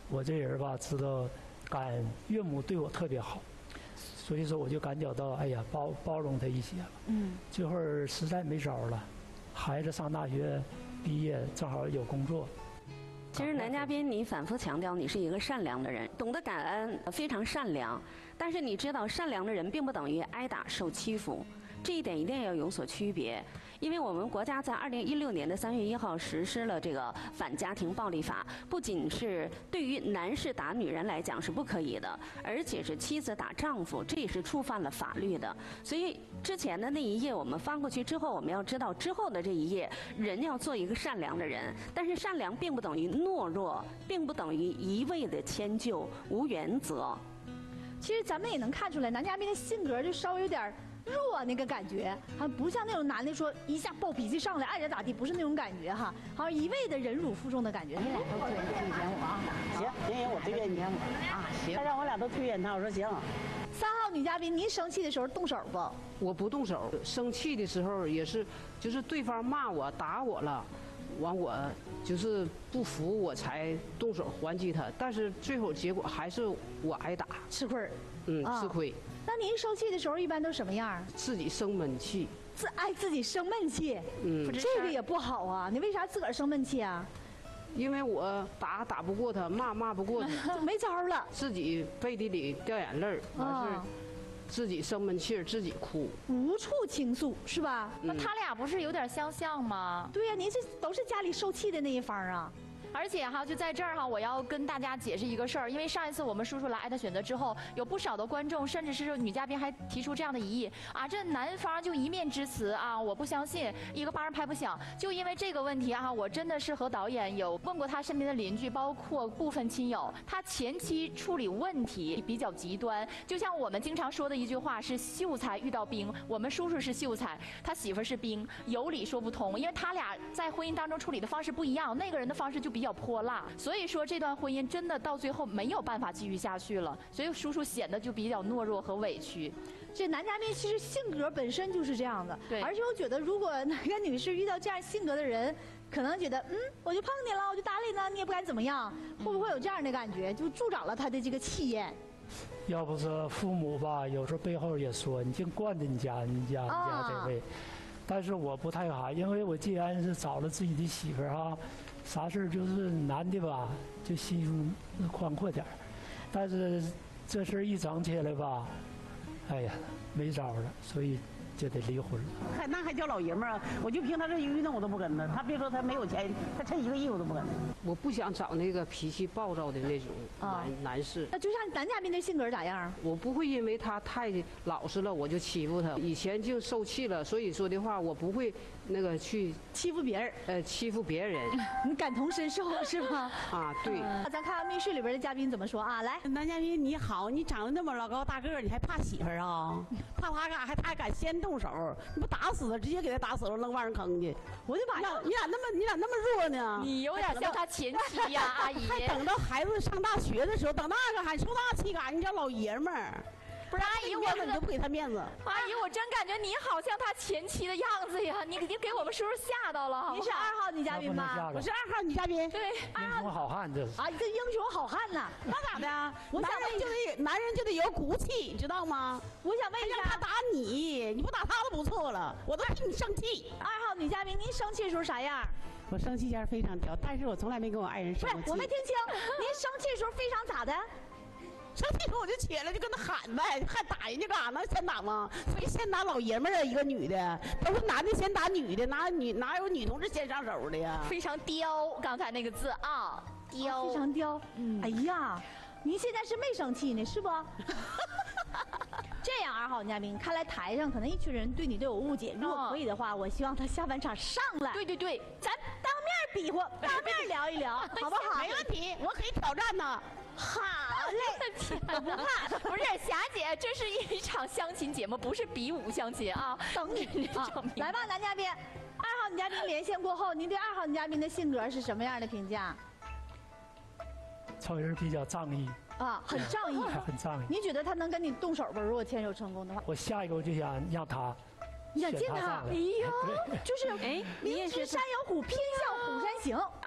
我这人吧，知道岳母对我特别好，所以说我就感觉到，哎呀，包容他一些了。这会儿实在没招了，孩子上大学毕业，正好有工作。 其实男嘉宾，你反复强调你是一个善良的人，懂得感恩，非常善良。但是你知道，善良的人并不等于挨打受欺负，这一点一定要有所区别。因为我们国家在2016年的3月1号实施了这个反家庭暴力法，不仅是对于男士打女人来讲是不可以的，而且是妻子打丈夫，这也是触犯了法律的。所以之前的那一页我们翻过去之后，我们要知道之后的这一页，人要做一个善良的人。但是善良并不等于懦弱，并不等于一味的迁就、无原则。 其实咱们也能看出来，男嘉宾的性格就稍微有点弱那个感觉，好像不像那种男的说一下暴脾气上来爱咋咋地，不是那种感觉哈，好像一味的忍辱负重的感觉。 你俩都推荐我啊？行，我推荐你啊，行。他让我俩都推荐他，我说行。 3号女嘉宾，您生气的时候动手不？ 我不动手，生气的时候也是，就是对方骂我、打我了，完我就是不服，我才动手还击他。但是最后结果还是我挨打， 吃亏。 吃亏。 那您生气的时候一般都什么样？ 自己生闷气。 自己生闷气。这个也不好啊！你为啥自个儿生闷气啊？ 因为我打不过他，骂不过他， 就没招了。 自己背地里掉眼泪，完事自己生闷气儿，自己哭， 无处倾诉是吧？ 那他俩不是有点相像吗？ 对呀，您这都是家里受气的那一方啊。 而且哈，就在这儿哈，我要跟大家解释一个事儿，因为上一次我们叔叔来爱的选择之后，有不少的观众，甚至是女嘉宾还提出这样的疑义啊，这男方就一面之词啊，我不相信，一个巴掌拍不响。就因为这个问题啊，我真的是和导演有问过他身边的邻居，包括部分亲友，他前期处理问题比较极端，就像我们经常说的一句话是秀才遇到兵，我们叔叔是秀才，他媳妇是兵，有理说不通，因为他俩在婚姻当中处理的方式不一样，那个人的方式就比较泼辣，所以说这段婚姻真的到最后没有办法继续下去了，所以叔叔显得就比较懦弱和委屈。 这男嘉宾其实性格本身就是这样的， 对。 而且我觉得，如果哪个女士遇到这样性格的人，可能觉得我就碰你了，我就搭理呢，你也不敢怎么样，会不会有这样的感觉，就助长了他的这个气焰？ 要不是父母吧，有时候背后也说你净惯着你家这位。但是我不太好，因为我既然是找了自己的媳妇儿啊，啥事儿就是男的吧，就心胸宽阔点儿。但是这事儿一整起来吧，哎呀，没招了，所以就得离婚了。 那还叫老爷们儿啊？我就凭他这一运动我都不跟他，他别说他没有钱，他趁1个亿我都不跟他。 我不想找那个脾气暴躁的那种男士。 那就像男嘉宾的性格咋样？ 我不会因为他太老实了我就欺负他，以前就受气了，所以说的话我不会那个去欺负别人。 欺负别人。 你感同身受是吧？ 啊，对。 咱看看密室里边的嘉宾怎么说啊？来， 男嘉宾你好，你长得那么老高大个儿，你还怕媳妇儿啊？怕他干？他还敢先动手？你不打死他，直接给他打死了，扔万人坑去。我就把你咋那么弱呢？ 你有点像他前妻呀，阿姨。 还等到孩子上大学的时候，等那个还受那气干，你叫老爷们儿。 不是阿姨， 你都不给他面子。 阿姨，我真感觉你好像他前妻的样子呀！你给我们叔叔吓到了。 你是2号女嘉宾吗？ 我是2号女嘉宾。 对 ，2号好汉这是。 啊，这英雄好汉呐！ 那咋的？男人就得有骨气，你知道吗？ 我想问一下， 让他打你，你不打他都不错了，我都替你生气。 2号女嘉宾，您生气的时候啥样？ 我生气前非常挑，但是我从来没跟我爱人生过气。 不是，我没听清，您生气的时候非常咋的？ 生气我就起来就跟他喊呗，还打人家干啥呢？先打吗？所以先打老爷们儿啊，一个女的，都是男的先打女的，哪有女同志先上手的呀？ 非常刁，刚才那个字啊，刁， 非常刁。哎呀，您现在是没生气呢，是不？这样，2号女嘉宾，看来台上可能一群人对你都有误解。如果可以的话，我希望他下半场上来。 对， 咱当面比划，当面聊一聊，好不好？ 没问题，我可以挑战呢。 好嘞，我不怕。 不是霞姐，这是一场相亲节目，不是比武相亲啊。 等你来吧，男嘉宾。2号女嘉宾连线过后，您对2号女嘉宾的性格是什么样的评价？ 瞅人比较仗义啊，很仗义， 很仗义。 你觉得他能跟你动手不？如果牵手成功的话， 我下一个我就想让他。 你想见他？哎呀，就是明知山有虎，偏向虎山行。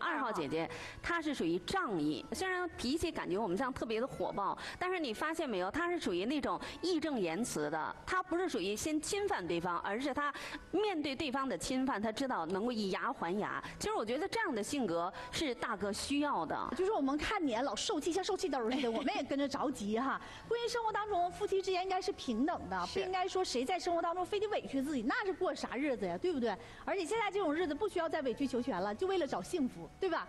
2号姐姐，她是属于仗义，虽然脾气感觉我们这样特别的火爆，但是你发现没有，她是属于那种义正言辞的，她不是属于先侵犯对方，而是她面对对方的侵犯，她知道能够以牙还牙。其实我觉得这样的性格是大哥需要的。 就是我们看你老受气，像受气兜似的，我们也跟着着急哈。婚姻生活当中，夫妻之间应该是平等的，不应该说谁在生活当中非得委屈自己，那是过啥日子呀，对不对？而且现在这种日子不需要再委曲求全了，就为了找幸福，对吧？